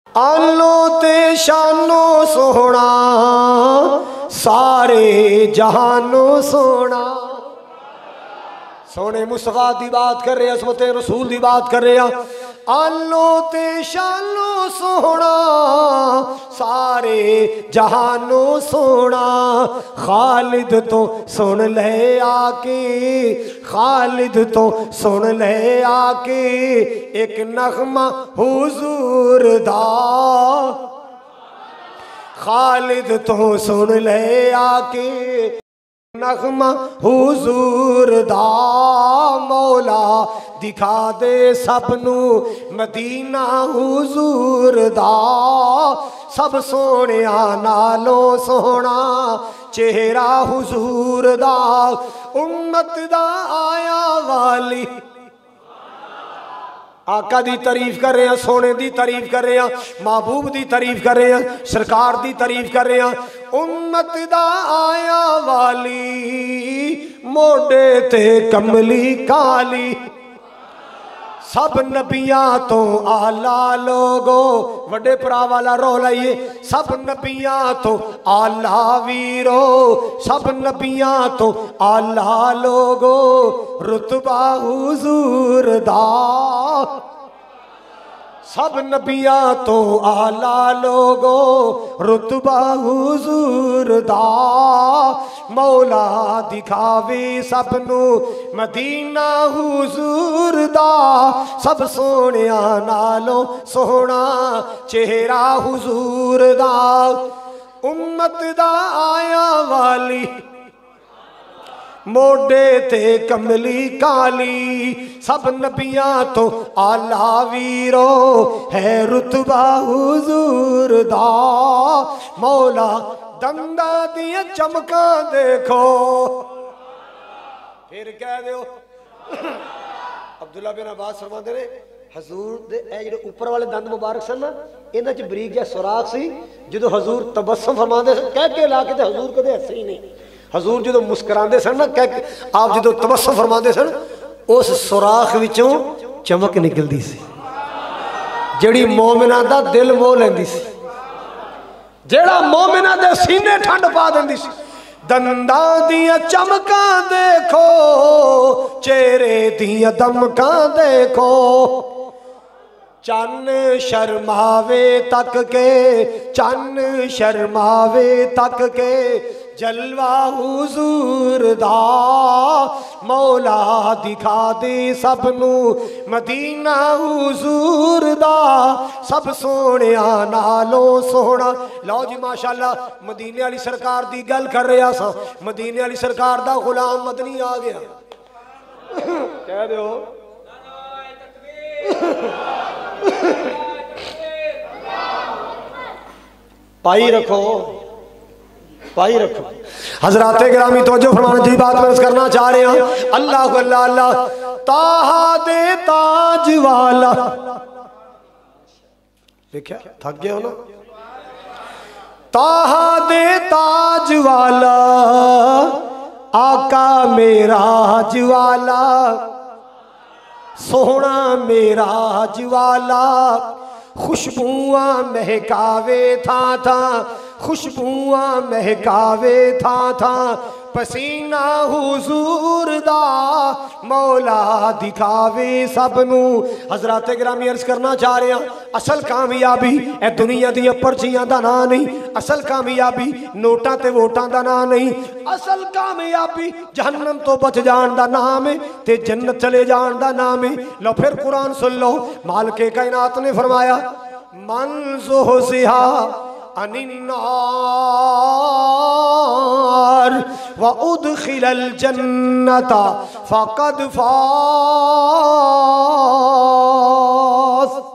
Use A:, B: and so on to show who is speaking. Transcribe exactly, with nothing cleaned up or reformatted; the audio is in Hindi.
A: आलो ते शानो सोना सारे जहानो सोना। सोने मुस्तफा दी बात कर रहे हैं, असमत रसूल दी बात कर रहे हैं। आलो ते शानो सोना सारे जहानो सोना। खालिद तो सुन ले आके, खालिद तो सुन ले आके एक नगमा हुजूर दा। खालिद तो सुन ले आके नगमा हुजूर दा। मौला दिखा दे सबनू मदीना हुजूर दा। सब सोने नालों सोना चेहरा हुजूर दा। उम्मत दा आया वाली आका दी तारीफ कर रहे हैं, सोने दी तारीफ कर रहे हैं, महबूब दी तारीफ कर रहे हैं, सरकार दी तारीफ कर रहे हैं। उम्मत दा आया वाली मोडे ते कमली काली। सब नबियां तो आला लोगो वड्डे भरा वाला रो लाइए। सब नबियां तो आला वीरो, सब नबियां तो आला लोगो रुतबा हुजूर दा। सब नबियां तो आला लोगो रुतबा हुजूर दा। मौला दिखावे सबनू मदीना हुजूर दा। सब सोने नालों सोना चेहरा हुजूर दा। उम्मत दा आया वाली मोडे ते कमली काली। सब नबियां तो आला वीरो है रुतबा हुजूर दा। मौला दंदा दिया चमका देखो फिर कह दो। अब्दुल्ला बिन अब्बास फरमाते ने हजूर दे ए जेडे ऊपर वाले दंद मुबारक सन ना, इन्हां च बरीक जिहा सुराख सी। जदों हजूर तबस्सुम फरमाते कह के ला के ते हजूर कदे हसे ही नहीं। हजूर जो मुस्कुराते सन ना, कह आप जो तबस्सुम फरमाते सन उस सुराख विचों चमक निकलती सी जिहड़ी मोमिना दा दिल मोह लैंदी सी, जिहड़ा मोमिना दे सीने ठंड पा देंदी सी। दंदा दियां चमकां देखो चेहरे दियां दमकां देखो। चन्न शर्मावे तक के, चन्न शर्मावे तक के जलवा हुजूर दा। मौला दिखा दे सबनू मदीना हुजूर दा। सब सोने नालों सोना। लो जी माशाअल्लाह मदीने वाली सरकार दी गल कर रहा सा। मदीने वाली सरकार दा गुलाम मदनी आ गया। कह दो पाई रखो, पाई रखो। हजरात गिरामी तवज्जो फरमाना जी, बात मैं करना चाह रहे हैं। अल्लाह अल्लाह अल्लाह ताहा दे ताज वाला। देखा थक गए हो ना। ताहा दे ताज वाला आका मेरा ज्वाला। सोहना मेरा ज्वाला खुशबुआं महकावे था था, खुशबुआं महकावे था था। पसीना हुजूर दा मौला दिखावे सबनू। हजरात गिरामी अर्ज करना चाह रहे हैं, असल कामयाबी ए दुनिया दी पर्चियां दा ना नहीं, असल कामयाबी नोटां ते वोटां दा ना नहीं। असल कामयाबी जहन्नम तो बच जान दा नाम है ते जन्नत चले जान दा नाम है। लो फिर कुरान सुन लो, मालिक कायनात ने फरमाया मन ज़ुहज़िहा अनिन्नार व उदखिलल जन्नता फ़क़द फ़ाज़।